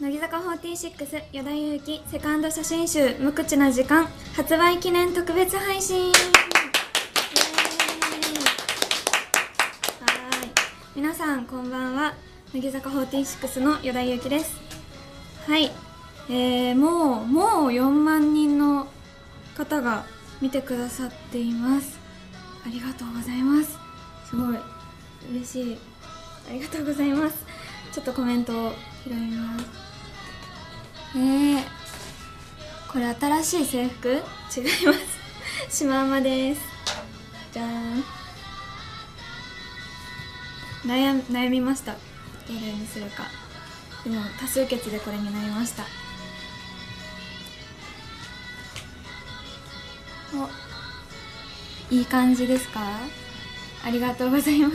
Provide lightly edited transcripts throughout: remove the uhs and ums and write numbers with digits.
乃木坂46与田祐希セカンド写真集無口な時間発売記念特別配信。皆さんこんばんは。乃木坂46の与田祐希です。はい、もう4万人の方が見てくださっています。ありがとうございます。すごい嬉しい。ありがとうございます。ちょっとコメントを拾います。これ新しい制服？違います。シマウマです。じゃーん。悩みました。どれにするか。でも多数決でこれになりました。いい感じですか？ありがとうございます。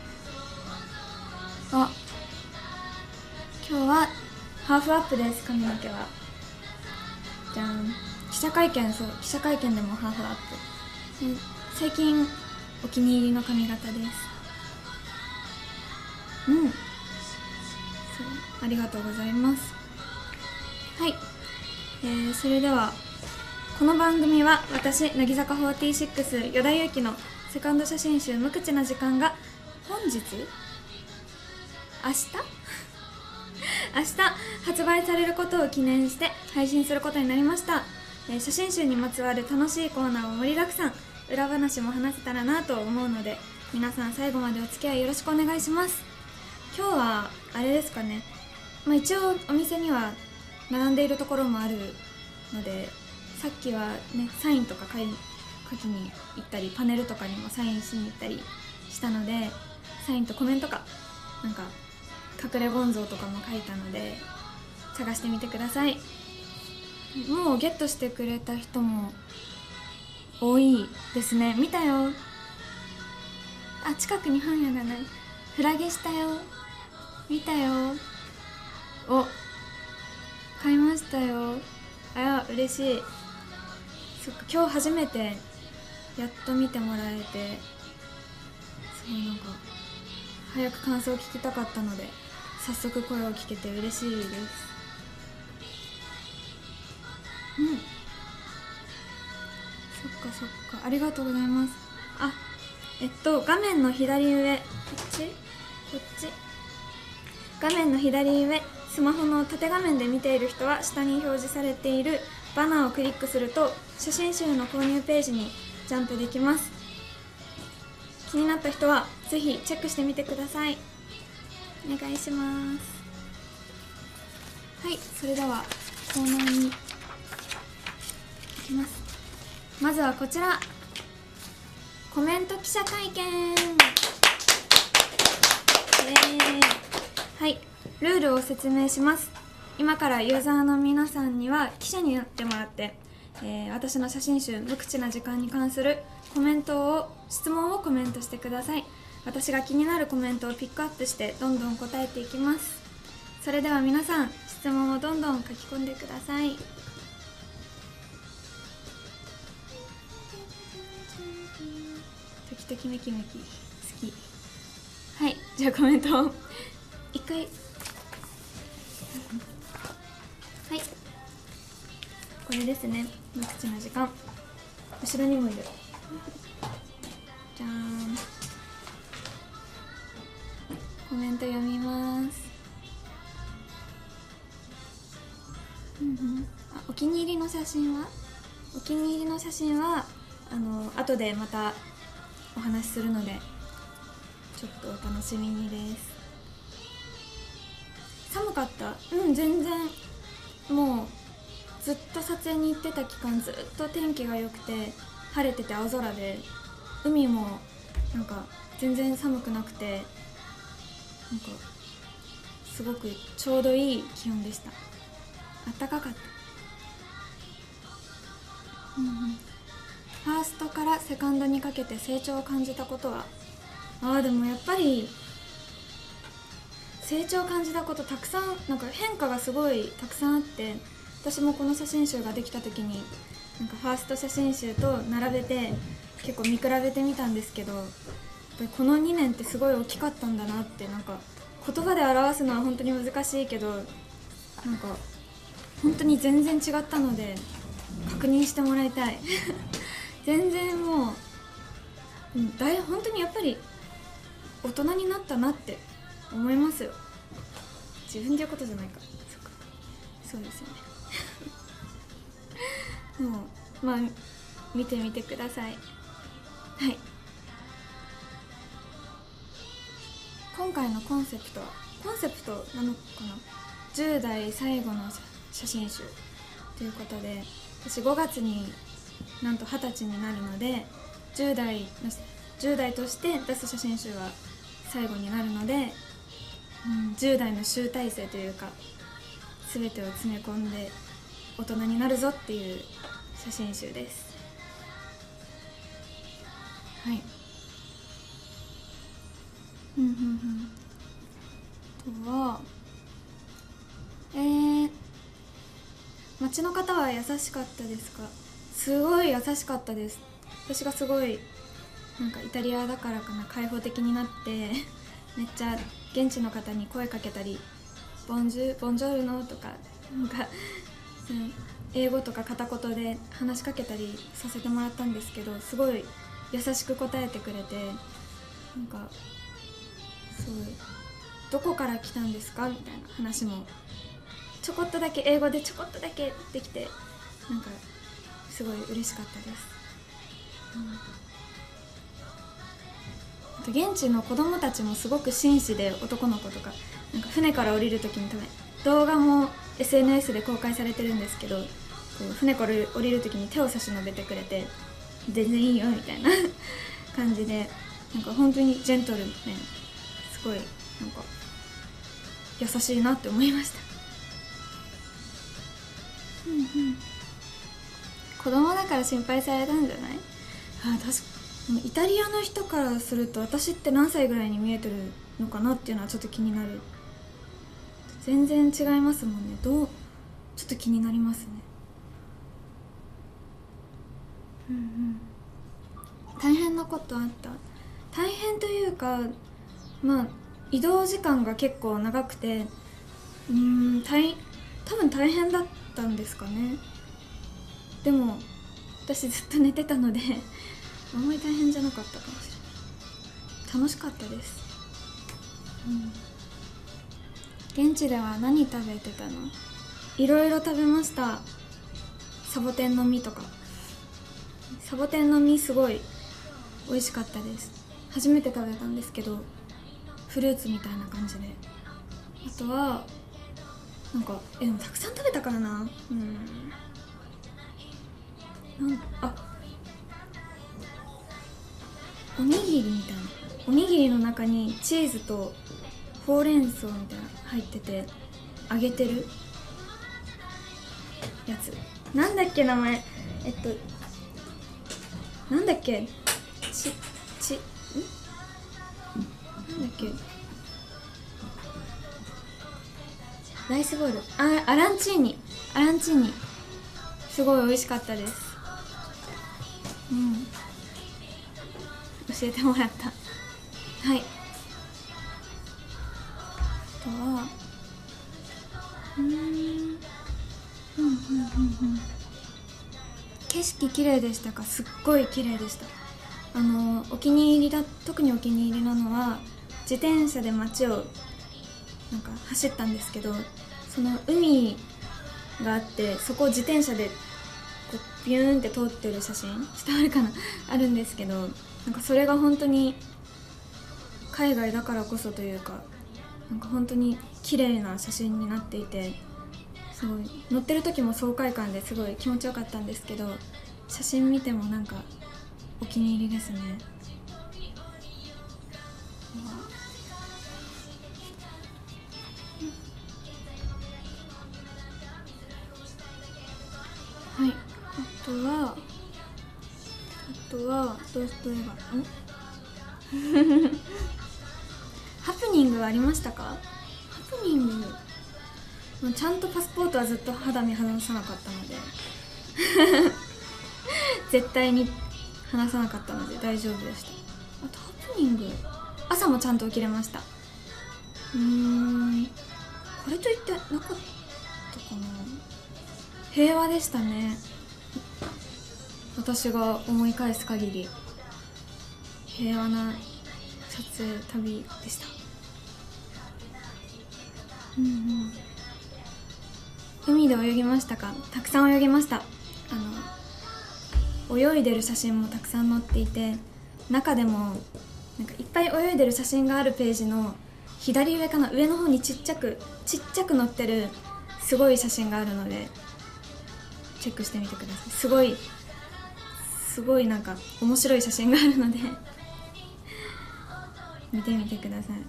今日はハーフアップです。髪の毛はじゃん。記者会見でもハーフアップ。最近お気に入りの髪型です。ありがとうございます。はい、それではこの番組は私乃木坂46与田祐希のセカンド写真集無口な時間が明日発売されることを記念して配信することになりました。写真集にまつわる楽しいコーナーを盛りだくさん、裏話も話せたらなと思うので、皆さん最後までお付き合いよろしくお願いします。今日はあれですかね、一応お店には並んでいるところもあるので、さっきはねサインとか書きに行ったり、パネルとかにもサインしに行ったりしたので、サインとコメントかなんか隠れゴンゾーとかも書いたので探してみてください。もうゲットしてくれた人も多いですね。見たよ。近くに本屋がない。フラゲしたよ。見たよ。買いましたよ。嬉しい。そっか、今日初めてやっと見てもらえて、なんか早く感想を聞きたかったので早速声を聞けて嬉しいです。そっか、ありがとうございます。画面の左上、こっち画面の左上、スマホの縦画面で見ている人は下に表示されているバナーをクリックすると写真集の購入ページにジャンプできます。気になった人はぜひチェックしてみてください。お願いします。はい、それではコーナーに行きます。まずはこちら、コメント記者会見。はい、ルールを説明します。今からユーザーの皆さんには記者になってもらって、私の写真集無口な時間に関する質問をコメントしてください。私が気になるコメントをピックアップしてどんどん答えていきます。それでは皆さん、質問をどんどん書き込んでください。ときめき好き。はい、じゃあコメントを一回。はい、これですね、無口な時間。後ろにもいる。じゃーん。コメント読みます。お気に入りの写真は後でまたお話しするのでちょっとお楽しみにです。寒かった？全然。もうずっと撮影に行ってた期間、ずっと天気が良くて晴れてて青空で、海もなんか全然寒くなくて、なんかすごくちょうどいい気温でした。暖かかった。ファーストからセカンドにかけて成長を感じたことは？でもやっぱり成長を感じたことたくさん、なんか変化がすごいたくさんあって、私もこの写真集ができた時になんかファースト写真集と並べて結構見比べてみたんですけど、やっぱりこの2年ってすごい大きかったんだなって、なんか言葉で表すのは本当に難しいけど、 なんか本当に全然違ったので確認してもらいたい全然もう本当にやっぱり大人になったなって思いますよ。自分で言うことじゃないか。そうですよねもうまあ見てみてください。はい、今回のコンセプトなのかな、10代最後の写真集ということで、私5月になんと20歳になるので10代として出す写真集は最後になるので、10代の集大成というか全てを詰め込んで大人になるぞっていう写真集です。はい。あとは街の方は優しかったですか？すごい優しかったです。私がすごいなんかイタリアだからかな、開放的になってめっちゃ現地の方に声かけたり、ボンジョルノとかなんか英語とか片言で話しかけたりさせてもらったんですけど、すごい優しく答えてくれて、なんかすごいどこから来たんですかみたいな話もちょこっとだけ英語でちょこっとだけできて、なんかすごい嬉しかったです。あと現地の子供たちもすごく紳士で、男の子とかなんか船から降りる時に動画も SNS で公開されてるんですけど、こう船から降りる時に手を差し伸べてくれて、全然いいよみたいな感じで、なんか本当にジェントルね、すごいなんか優しいなって思いました。子供だから心配されたんじゃない？確かにイタリアの人からすると私って何歳ぐらいに見えてるのかなっていうのはちょっと気になる。全然違いますもんね。ちょっと気になりますね。大変なことあった？大変というか、まあ移動時間が結構長くて、多分大変だったんですかね。でも私ずっと寝てたのであんまり大変じゃなかったかもしれない。楽しかったです。現地では何食べてたの？いろいろ食べました。サボテンの実とか。サボテンの実すごい美味しかったです。初めて食べたんですけど、フルーツみたいな感じで。あとはなんかでもたくさん食べたからな。おにぎりみたいな、おにぎりの中にチーズとほうれん草みたいな入ってて揚げてるやつ、なんだっけ名前、なんだっけなんだっけ、ライスボール、アランチーニすごい美味しかったです。教えてもらった。はい。あとは景色綺麗でしたか？すっごい綺麗でした。特にお気に入りなのは自転車で街をなんか走ったんですけど、その海があって、そこを自転車でこうビューンって通ってる写真、伝わるかなあるんですけど、なんかそれが本当に海外だからこそというか、なんか本当に綺麗な写真になっていて、すごい乗ってる時も爽快感ですごい気持ちよかったんですけど、写真見てもなんかお気に入りですね。はい、あとはどういえばハプニングはありましたか？ハプニング、ちゃんとパスポートはずっと肌身離さなかったので絶対に離さなかったので大丈夫でした。あとハプニング、朝もちゃんと起きれました。これといってなかっ平和でしたね。私が思い返す限り平和な撮影旅でした。海で泳ぎましたか？たくさん泳ぎました。泳いでる写真もたくさん載っていて、中でもなんかいっぱい泳いでる写真があるページの左上かな、上の方にちっちゃく載ってるすごい写真があるのでチェックしてみてください。すごいなんか面白い写真があるので見てみてください。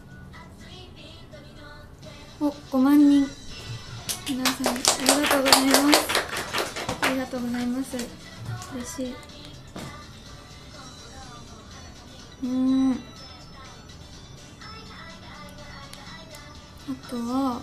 お、5万人、皆さんありがとうございます。ありがとうございます。嬉しい。あとは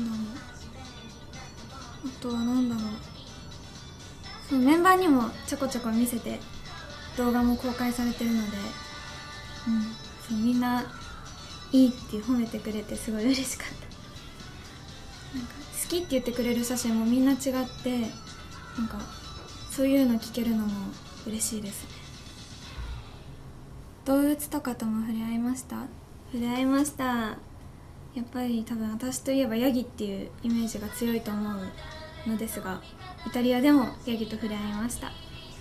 なんだろう。そう、メンバーにもちょこちょこ見せて動画も公開されてるので、そう、みんないいって褒めてくれてすごい嬉しかった。なんか好きって言ってくれる写真もみんな違って、なんかそういうの聞けるのも嬉しいですね。動物とかとも触れ合いました？触れ合いました。やっぱり多分私といえばヤギっていうイメージが強いと思うのですが、イタリアでもヤギと触れ合いました。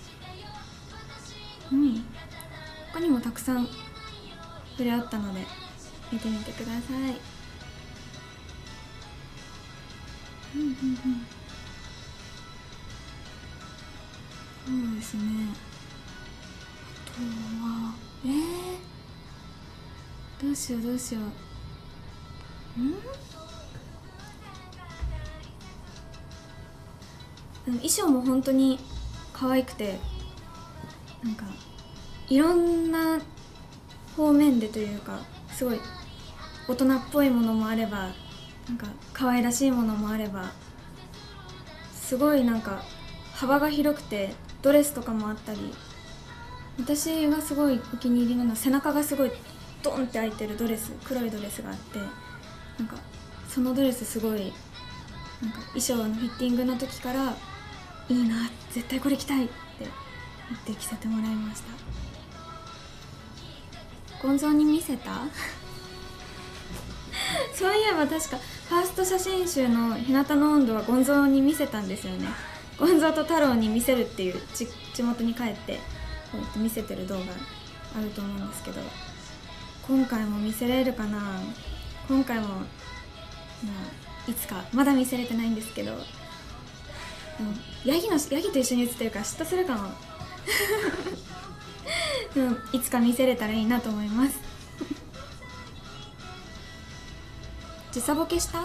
他にもたくさん触れ合ったので見てみてください。そうですね。あとはどうしよう衣装も本当に可愛くて、なんかいろんな方面でというか、すごい大人っぽいものもあれば、なんか可愛らしいものもあれば、すごいなんか幅が広くてドレスとかもあったり、私がすごいお気に入りなのは背中がすごいドンって開いてるドレス、黒いドレスがあって、なんかそのドレスすごいなんか衣装のフィッティングの時からいいな、絶対これ着たいって言って着せてもらいました。ゴンゾーに見せたそういえば確かファースト写真集の「日向の温度」はゴンゾーに見せたんですよね。ゴンゾーと太郎に見せるっていう、地元に帰ってこうやって見せてる動画あると思うんですけど、今回も見せれるかな。今回もいつか、まだ見せれてないんですけど、ヤギと一緒に写ってるから嫉妬するかもいつか見せれたらいいなと思います時差ボケした？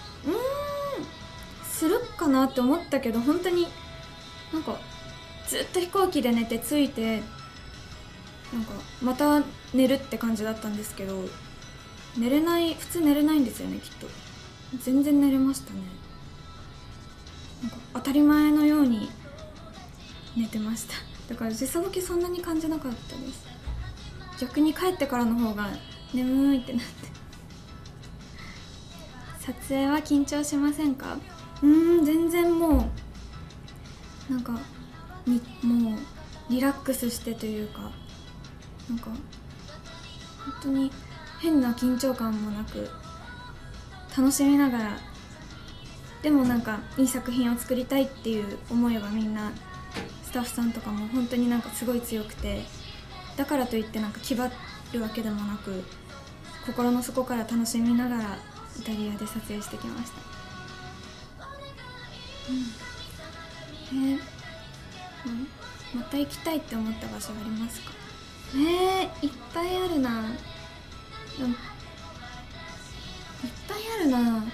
するかなって思ったけど、本当になんかずっと飛行機で寝て着いて、なんかまた寝るって感じだったんですけど、普通寝れないんですよね、きっと。全然寝れましたね。なんか当たり前のように寝てました。だから時差ボケそんなに感じなかったです。逆に帰ってからの方が眠いってなって撮影は緊張しませんか？全然もうなんかもうリラックスしてというか、なんか本当に変な緊張感もなく楽しみながら、でもなんかいい作品を作りたいっていう思いはみんなスタッフさんとかも本当になんかすごい強くて、だからといってなんか気張るわけでもなく、心の底から楽しみながらイタリアで撮影してきました。また行きたいって思った場所ありますか？いっぱいあるな。いっぱいあるな。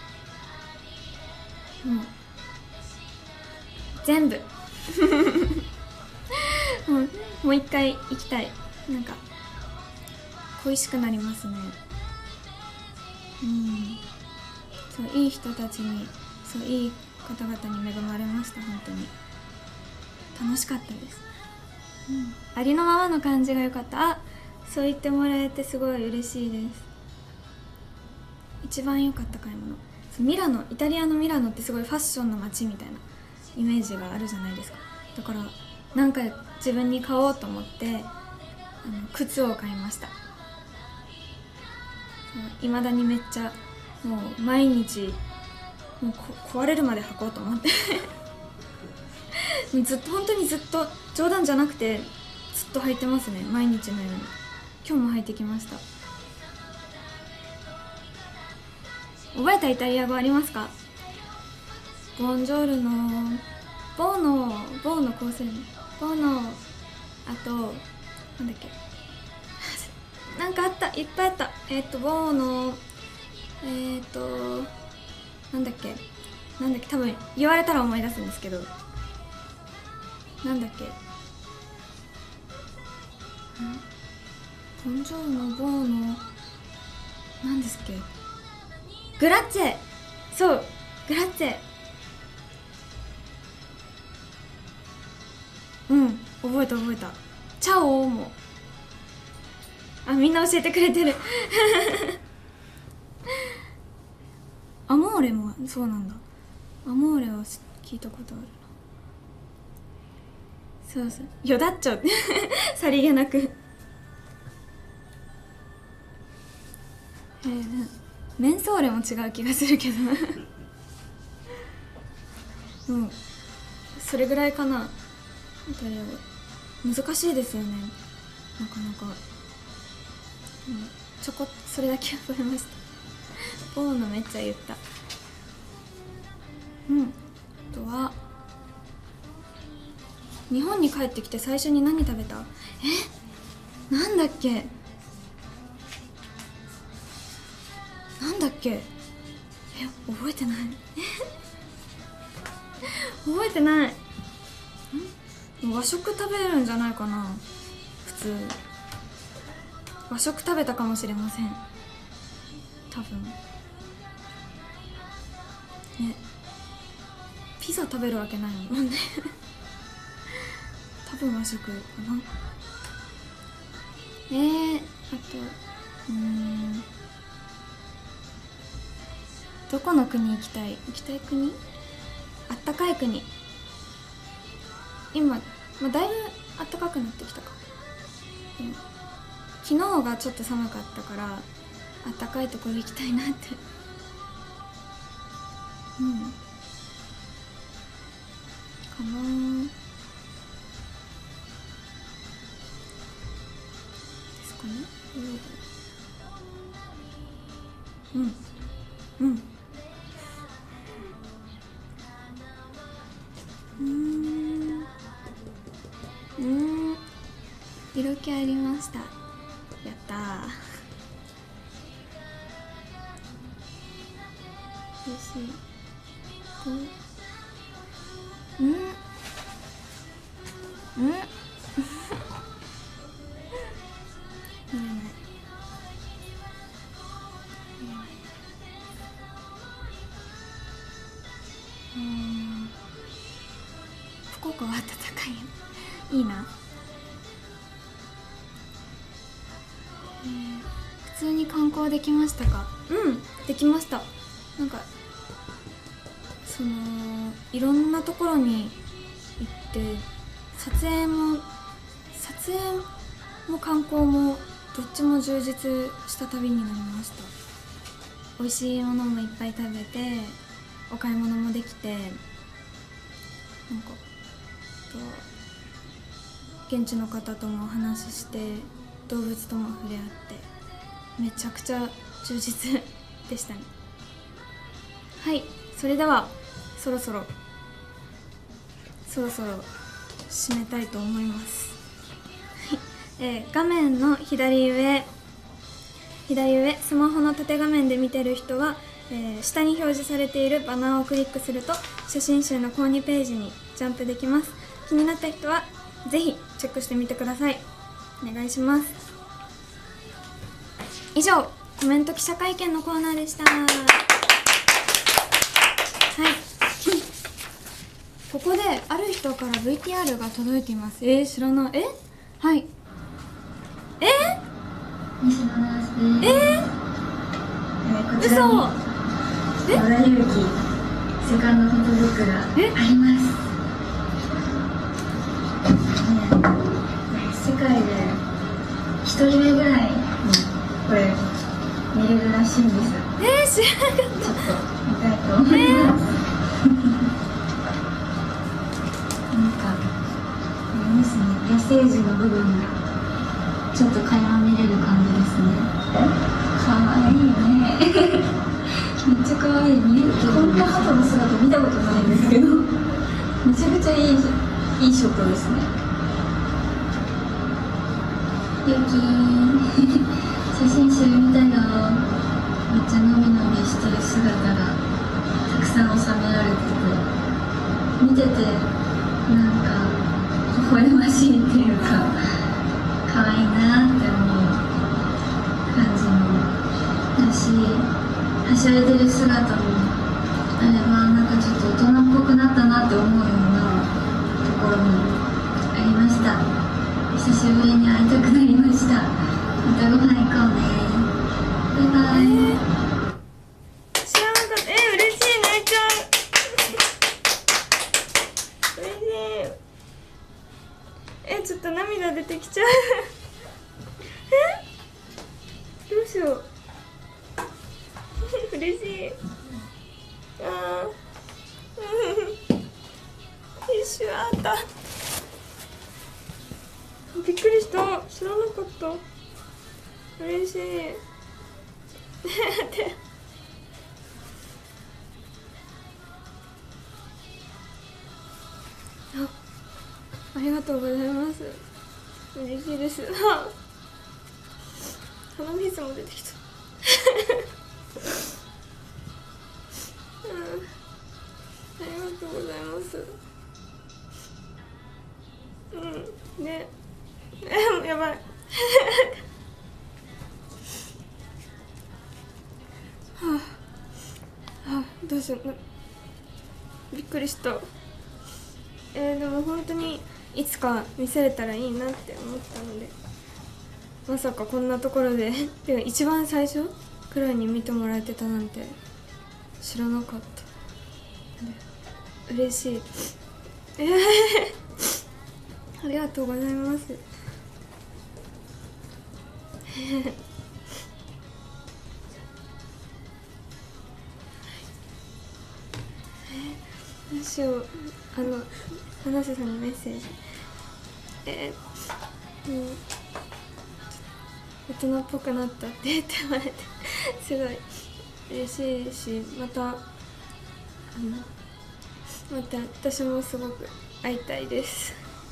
全部もう一回行きたい。なんか恋しくなりますね。そう、いい人たちに、そう、いい方々に恵まれました。本当に楽しかったです。ありのままの感じが良かった。そう言ってもらえてすごい嬉しいです。一番良かった買い物、ミラノ、イタリアのミラノってすごいファッションの街みたいなイメージがあるじゃないですか。だからなんか自分に買おうと思って靴を買いました。いまだにめっちゃもう毎日もう壊れるまで履こうと思ってずっと本当にずっと冗談じゃなくてずっと履いてますね、毎日のように。今日も履いてきました。覚えたイタリア語ありますか？ボンジョルノ、ボーノ構成ボーノ、あとなんだっけなんかあった、いっぱいあった。ボーノ、なんだっけ多分言われたら思い出すんですけど、なんだっけ、ボンジョルノ、ボーノ、なんですっけ、グラッチェ、そう、グラッチェ、覚えた。チャオも、みんな教えてくれてるアモーレもそうなんだ。アモーレは聞いたことあるな。そうよだっちょさりげなくメンソーレも違う気がするけどそれぐらいかな。難しいですよね、なかなか。ちょこっとそれだけ覚えました。ボーノめっちゃ言った。あとは日本に帰ってきて最初に何食べた？なんだっけ覚えてない覚えてない。和食食べるんじゃないかな。普通和食食べたかもしれません、多分ね。ピザ食べるわけないもんね多分和食かな。あとどこの国行きたい国？あったかい国。今、だいぶあったかくなってきたか。昨日がちょっと寒かったからあったかいところ行きたいなってかなですかね。色気ありました。やったーおいしい。福岡は暖かいよ。いいな。普通に観光できましたか？できました。なんかいろんなところに行って撮影も観光もどっちも充実した旅になりました。美味しいものもいっぱい食べてお買い物もできて、なんか現地の方ともお話しして動物とも触れ合ってめちゃくちゃ充実でしたね。はい、それではそろそろ締めたいと思います。画面の左上スマホの縦画面で見てる人は、下に表示されているバナーをクリックすると写真集の購入ページにジャンプできます。気になった人はぜひチェックしてみてください。お願いします。以上、コメント記者会見のコーナーでした。はいここである人から VTR が届いています。知らない。はい。 西野ナースです。こちらに嘘。 和田祐希セカンドフォトブックがあります。 界で1人目ぐらいにこれ見れるらしいんです。 知らなかった。 ちょっと見たいと思います。なんかあれですね、野生児の部分がちょっと垣間見れる感じですね。かわいいね。めっちゃかわいい。こんな鳩の姿見たことないんですけど、めちゃくちゃいいショットですね。ゆき写真集見たよ。めっちゃのびのびしてる姿がたくさん収められてて、見ててなんか微笑ましいっていうか、可愛いなって思う感じもだし、はしゃいでる姿もあれば、なんかちょっと大人っぽくなったなって思うようなところもありました。久しぶりに会いたくなりました。またご飯行こうね。バイバイ。 知らなかった。嬉しい、泣いちゃう。嬉しい。ちょっと涙出てきちゃう。どうしよう。嬉しい。一瞬あった。びっくりした。知らなかった。嬉しい。ありがとうございます。嬉しいです。鼻水も出てきた。ありがとうございます。ね。やばい。どうしよう。びっくりした。でも本当にいつか見せれたらいいなって思ったので、まさかこんなところでてか一番最初くらいに見てもらえてたなんて知らなかった。嬉しい。ありがとうございます。どうしよう。花瀬さんにメッセージ。大人っぽくなったって言ってもらえてすごい嬉しいし、また私もすごく会いたいです。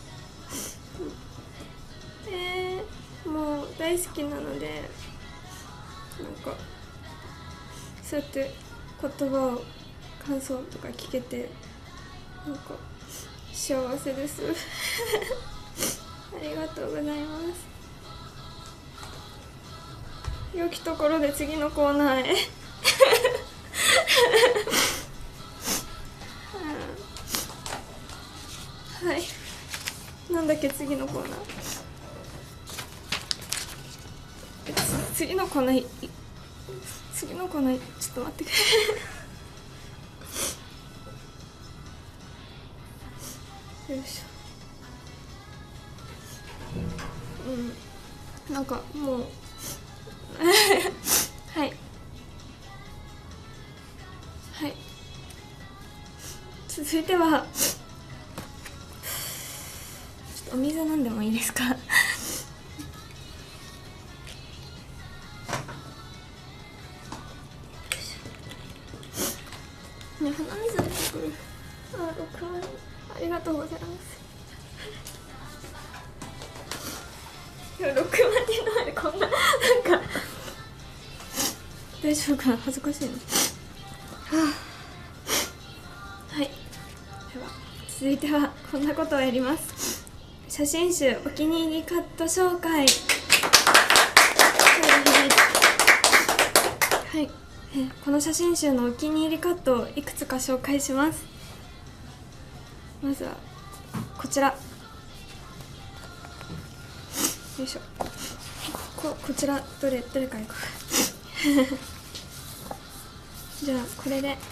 もう大好きなので、なんかそうやって言葉を感想とか聞けてなんか幸せです。ありがとうございます。良きところで次のコーナーへ。はい、なんだっけ次のコーナー。次のコーナーちょっと待ってくれ。よいしょ。なんかもうはい続いてはちょっとお水飲んでもいいですか？ね、鼻水出てくる。6万ありがとうございます。いや6万人の前でこんななんか大丈夫かな、恥ずかしいの。はい、では続いてはこんなことをやります。写真集お気に入りカット紹介。はい、この写真集のお気に入りカットをいくつか紹介します。まずはこちら、よいしょ。こちらどれからいこう。じゃあこれで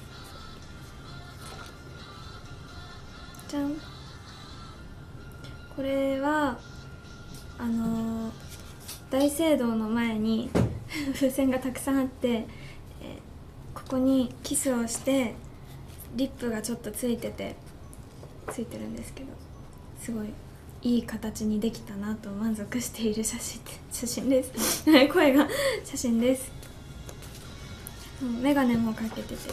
じゃん。 これは大聖堂の前に風船がたくさんあって、ここにキスをしてリップがちょっとついてるんですけど、すごいいい形にできたなと満足している写真です声が写真です。メガネもかけてて、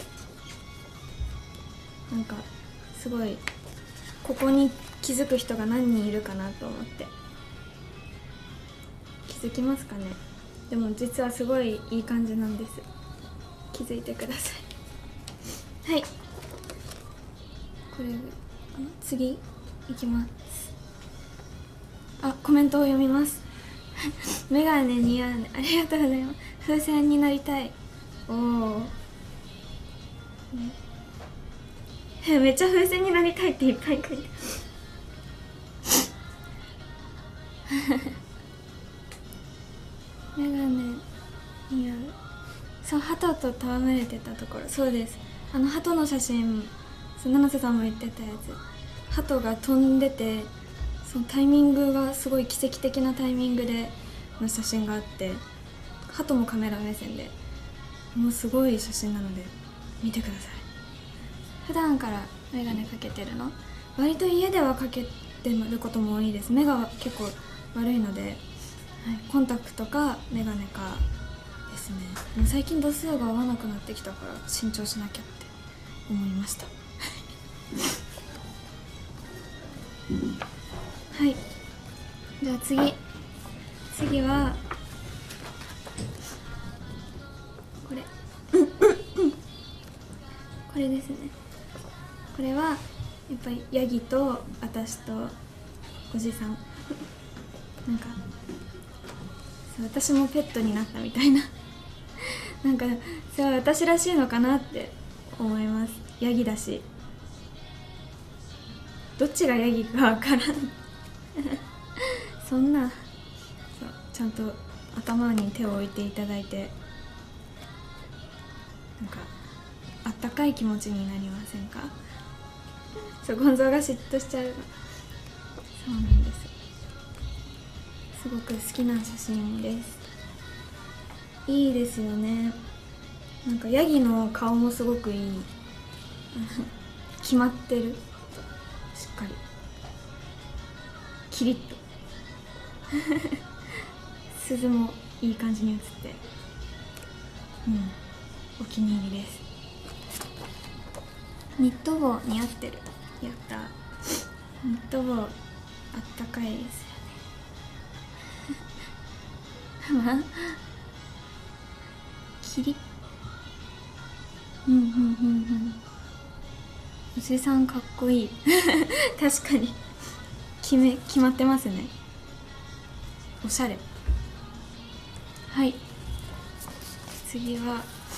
なんかすごいここに気づく人が何人いるかなと思って。気づきますかね。でも実はすごいいい感じなんです。気づいてください。はい、これ次いきます。コメントを読みますメガネ似合うね、ありがとうございます。風船になりたい。おお、めっちゃ風船になりたいっていっぱい書いてメガネ似合う。そう、鳩と戯れてたところ、そうです。鳩の写真、七瀬さんも言ってたやつ、鳩が飛んでて、そのタイミングがすごい奇跡的なタイミングでの写真があって、鳩もカメラ目線で、もうすごい写真なので見てください。普段からメガネかけてるの？割と家ではかけてることも多いです。目が結構悪いので、はい、コンタクトかメガネかですね。でも最近度数が合わなくなってきたから新調しなきゃって思いましたはい、じゃあ次はこれこれですね。これはやっぱりヤギと私とおじさんなんか私もペットになったみたいななんかそれは私らしいのかなって思います。ヤギだし、どっちがヤギかわからんそんな、そう、ちゃんと頭に手を置いていただいて、なんかあったかい気持ちになりませんか？そう、ゴンゾーが嫉妬しちゃう。そうなんです。すごく好きな写真です。いいですよね。なんかヤギの顔もすごくいい決まってる、しっかりキリッと鈴もいい感じに映って、お気に入りです。ニット帽似合ってる。やった。ニット帽あったかいですよねキリッ、おじさんかっこいい確かに決まってますね。おしゃれ。はい、次は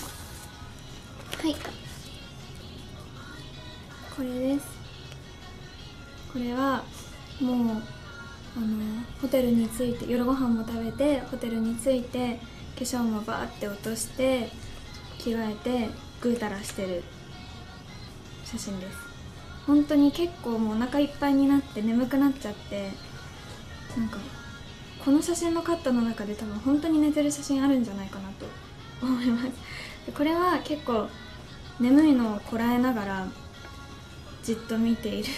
これです。これはもうホテルに着いて夜ご飯も食べてホテルに着いて化粧もバーって落として着替えてぐうたらしてる写真です。本当に結構もうお腹いっぱいになって眠くなっちゃって、なんかこの写真のカットの中で多分本当に寝てる写真あるんじゃないかなと思います。これは結構眠いのをこらえながらじっと見ている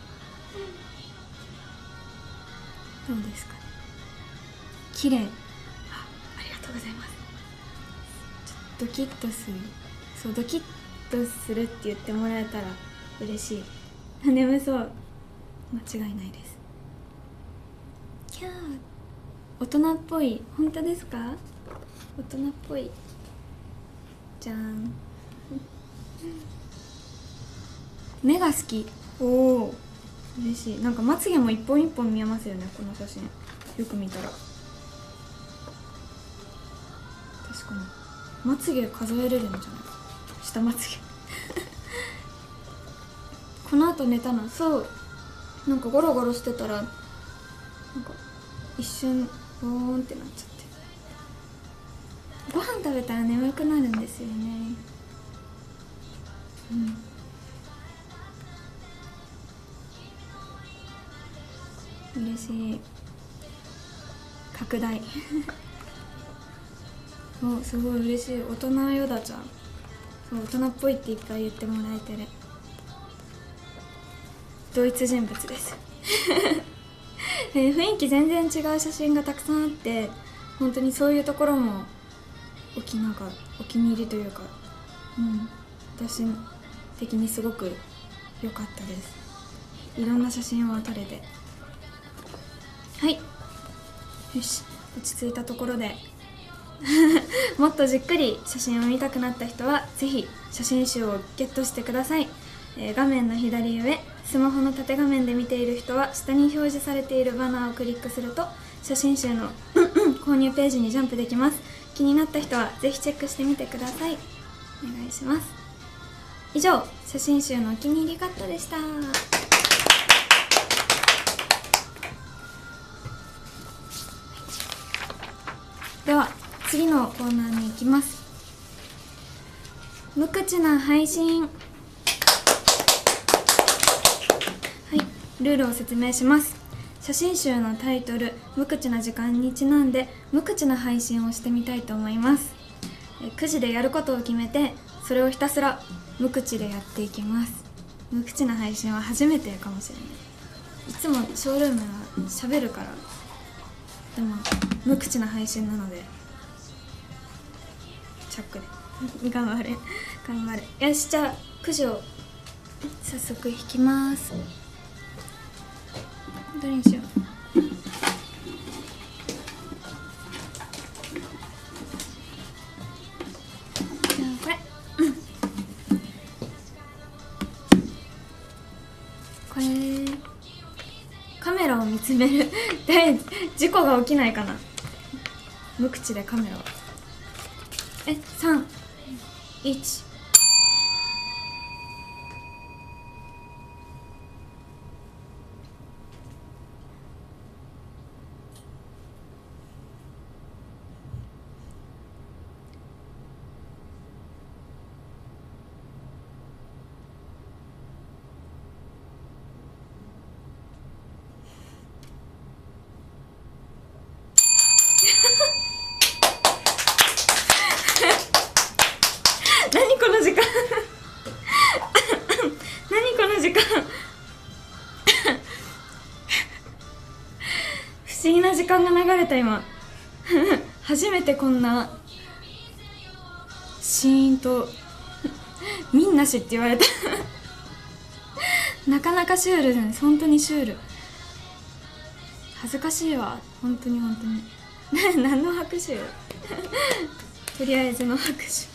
どうですかね。綺麗。ありがとうございます。ちょっとドキッとする。そう、ドキッとするって言ってもらえたら嬉しい。眠そう、間違いないです。キャー、大人っぽい。本当ですか？大人っぽい。じゃーん目が好き。おお、嬉しい。なんかまつげも一本一本見えますよね、この写真。よく見たら確かにまつげ数えれるんじゃない？下まつげこの後寝たの。そう、なんかゴロゴロしてたらなんか一瞬ボーンってなっちゃって、ご飯食べたら眠くなるんですよね。 嬉しい。拡大お、すごい嬉しい。大人よだちゃん。そう、大人っぽいっていっぱい言ってもらえてる。同一人物です雰囲気全然違う写真がたくさんあって、本当にそういうところもお気に入りというか、私的にすごく良かったです。いろんな写真を撮れて。はい、よし、落ち着いたところでもっとじっくり写真を見たくなった人はぜひ写真集をゲットしてください。画面の左上、スマホの縦画面で見ている人は下に表示されているバナーをクリックすると写真集の購入ページにジャンプできます。気になった人はぜひチェックしてみてください。お願いします。以上、写真集のお気に入りカットでした。では次のコーナーに行きます。無口な配信。はい、ルールを説明します。写真集のタイトル「無口な時間」にちなんで無口な配信をしてみたいと思います。9時でやることを決めて、それをひたすら無口でやっていきます。無口な配信は初めてかもしれない。いつもショールームは喋るから。でも無口な配信なのでチャックで頑張れ。よし、じゃあくじを早速引きます。どれにしよう。じゃあこれ、これカメラを見つめるで事故が起きないかな。無口でカメラを3、1。何この時間何この時間不思議な時間が流れた今初めてこんなシーンとみんなしって言われたなかなかシュールじゃない。本当にシュール。恥ずかしいわ、本当に何の拍手とりあえずの拍手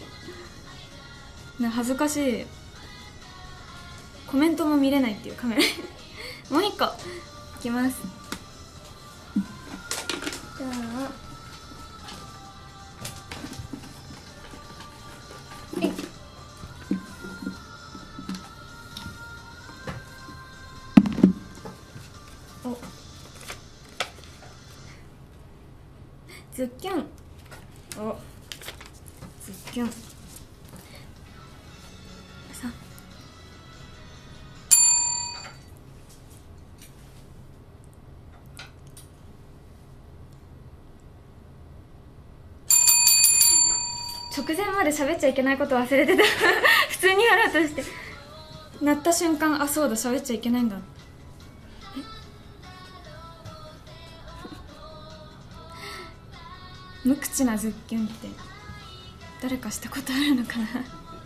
恥ずかしい。コメントも見れないっていうカメラもう一個いきます。じゃあお、ズッキュン。お、ズッキュンさ。直前まで喋っちゃいけないこと忘れてた普通にやろうとして、鳴った瞬間、あ、そうだ、喋っちゃいけないんだ。無口なズッキュンって誰かしたことあるのかな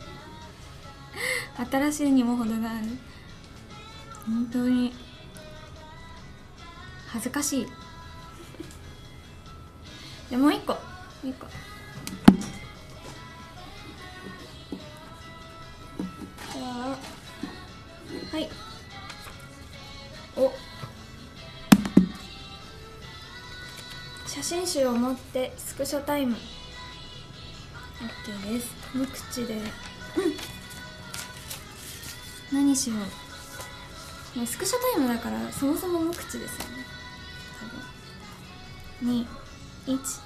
新しいにも程がある。本当に恥ずかしいで、もう一個じゃあ、はい、お、写真集を持ってスクショタイム OK です。無口で何しよう。スクショタイムだからそもそも無口ですよね、多分。2、1。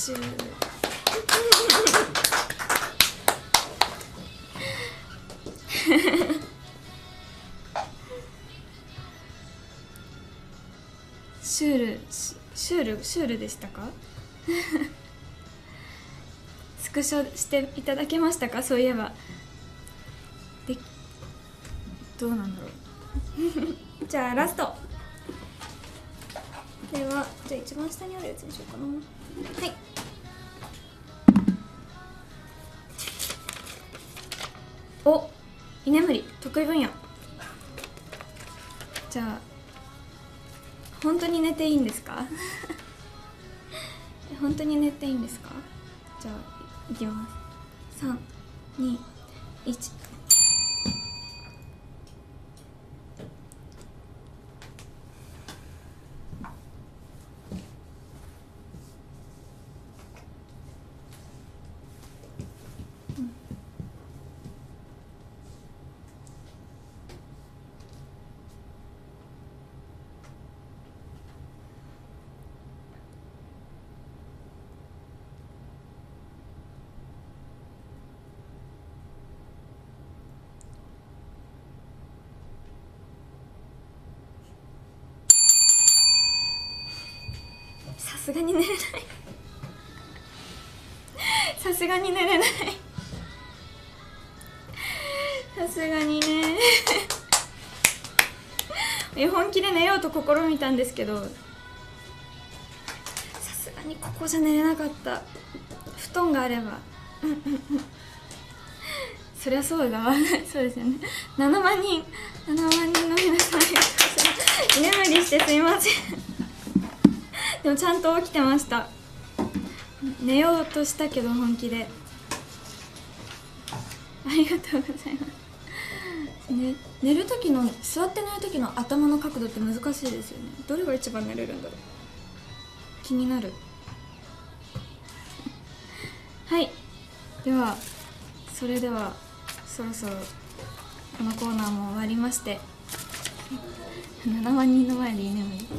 シュールシュールでしたかスクショしていただけましたか？そういえばでどうなんだろうじゃあラストでは、じゃあ一番下にあるやつにしようかな。はい、お、居眠り得意分野。じゃあ本当に寝ていいんですか？本当に寝ていいんですか？じゃあいきます。3、2、1。さすがに寝れないさすがに寝れないさすがにね本気で寝ようと試みたんですけど、さすがにここじゃ寝れなかった。布団があればそりゃそうだわそうですよね。7万人の皆さん居眠りしてすいませんでもちゃんと起きてました。寝ようとしたけど本気で。ありがとうございます、ね、寝る時の座って寝る時の頭の角度って難しいですよね。どれが一番寝れるんだろう、気になるはい、ではそれではそろそろこのコーナーも終わりまして7万人の前で居眠り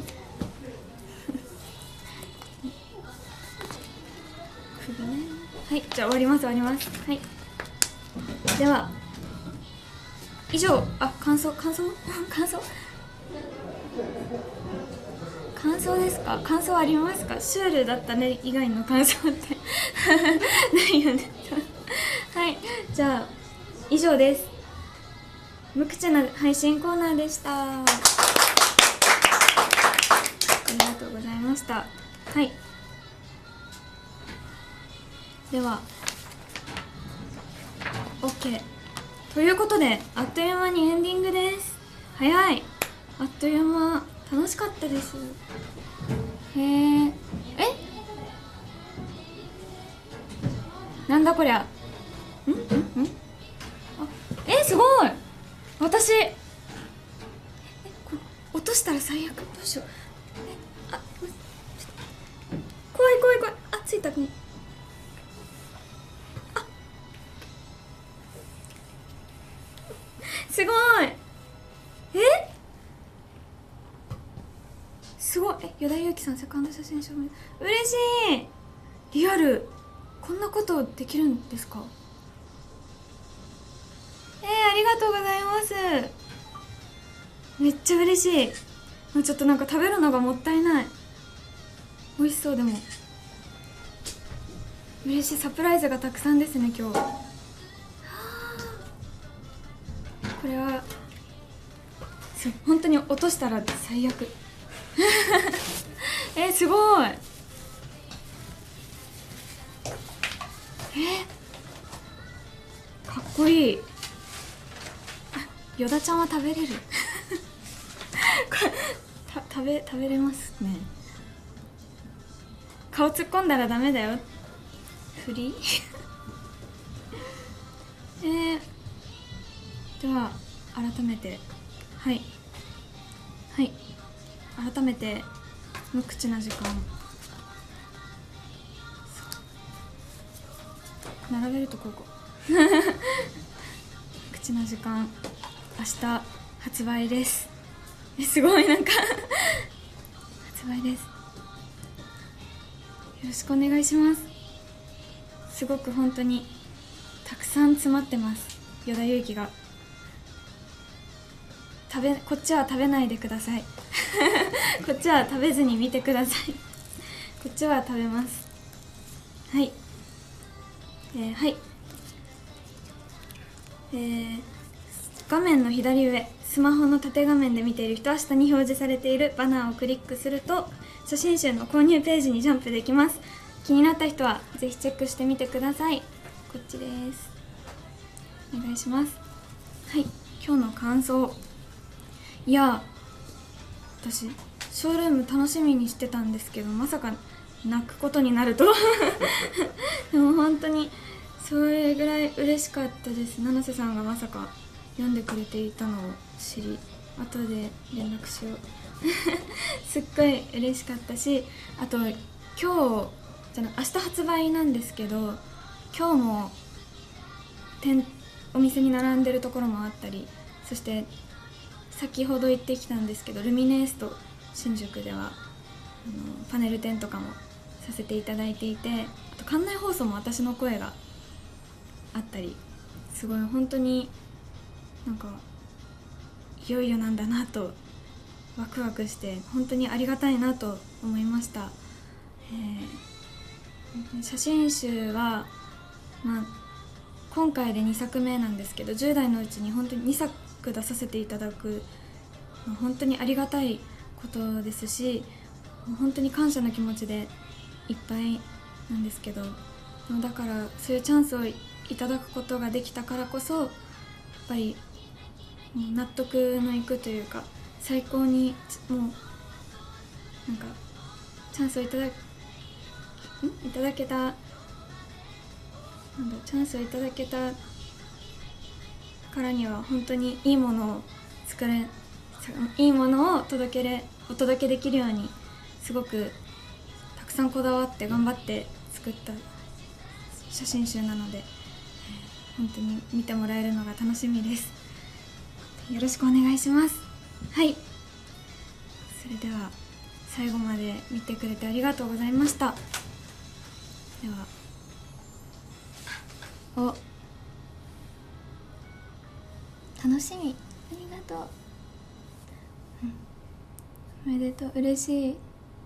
首ね。はい、じゃあ終わりますはい、では以上、感想ですか？感想ありますか？シュールだったね以外の感想ってないよねはい、じゃあ以上です。無口な配信コーナーでした。ありがとうございました。はい、では OK ということで、あっという間にエンディングです。早い、あっという間、楽しかったです。なんだこりゃ。すごい。私落としたら最悪。どうしよう。怖い。ついた。すごい。すごい。依田祐希さんセカンド写真賞嬉しい。リアル、こんなことできるんですか？ありがとうございます。めっちゃ嬉しい。もうちょっとなんか食べるのがもったいない。美味しそう。でも嬉しい。サプライズがたくさんですね今日。これは本当に落としたら最悪すごい。かっこいい。よだちゃんは食べれる食べれますね。顔突っ込んだらダメだよ。フリでは改めて改めて無口な時間並べるとここ口な時間明日発売です。すごいなんか発売です。 ろしくお願いします。すごく本当にたくさん詰まってます、与田祐希が。こっちは食べないでくださいこっちは食べずに見てくださいこっちは食べます。はい、はい、画面の左上、スマホの縦画面で見ている人は下に表示されているバナーをクリックすると写真集の購入ページにジャンプできます。気になった人はぜひチェックしてみてください。こっちです。お願いします。はい、今日の感想。いや、私ショールーム楽しみにしてたんですけど、まさか泣くことになるとでも本当にそれぐらい嬉しかったです。七瀬さんがまさか読んでくれていたのを知り、後で連絡しようすっごい嬉しかったし、あと明日発売なんですけど、今日もお店に並んでるところもあったり、そして先ほど行ってきたんですけど、ルミネエスト新宿ではパネル展とかもさせていただいていて、あと館内放送も私の声があったり、すごい本当になんかいよいよなんだなとワクワクして、本当にありがたいなと思いました。写真集は、今回で2作目なんですけど、10代のうちに本当に2作出させていただく、本当にありがたいことですし、本当に感謝の気持ちでいっぱいなんですけど、だからそういうチャンスをいただくことができたからこそ、やっぱり納得のいくというか、最高にもうなんかチャンスをいただけたチャンスをいただけたからには、本当にいいものをお届けできるように、すごくたくさんこだわって頑張って作った写真集なので、本当に見てもらえるのが楽しみです。よろしくお願いします。はい、それでは最後まで見てくれてありがとうございました。では、楽しみ、ありがとう、おめでとう、嬉しい。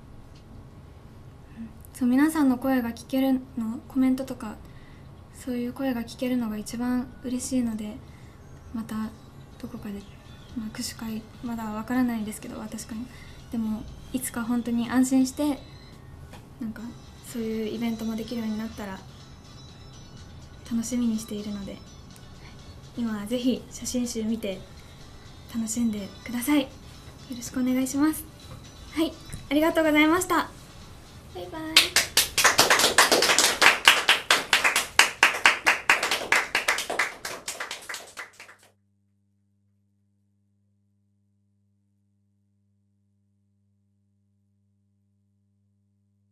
そう、皆さんの声が聞けるの、コメントとかそういう声が聞けるのが一番嬉しいので、またどこかで、握手会まだわからないんですけど、確かにでもいつか本当に安心してなんかそういうイベントもできるようになったら楽しみにしているので、今はぜひ写真集見て楽しんでください。よろしくお願いします。はい、ありがとうございました。バイバイ。